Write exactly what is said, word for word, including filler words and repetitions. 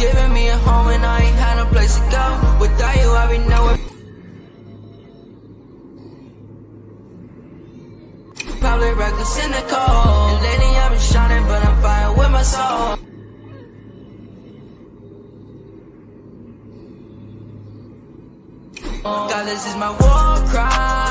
giving me a home and I ain't had no place to go. Without you, I be nowhere. Probably reckless in the cold. And lately I've been shining, but I'm fine with my soul. God, this is my war cry.